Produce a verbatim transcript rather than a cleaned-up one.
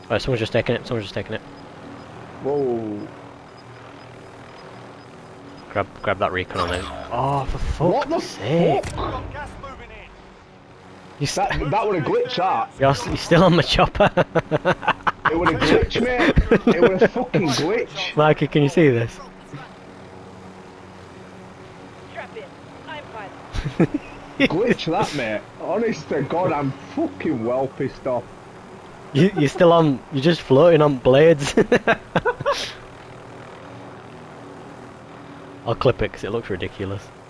Alright, someone's just taking it, someone's just taking it. Whoa. Grab grab that recon on it. Oh, for fuck's What the sake. fuck? Gas moving in. You st That, that would have glitched, that. you're, s- you're still on my chopper. It would have glitched, mate. It would have fucking glitched. Mikey, can you see this? Strap in. I'm fine. Glitch that, mate. Honest to God, I'm fucking well pissed off. You, you're still on, you're just floating on blades. I'll clip it because it looks ridiculous.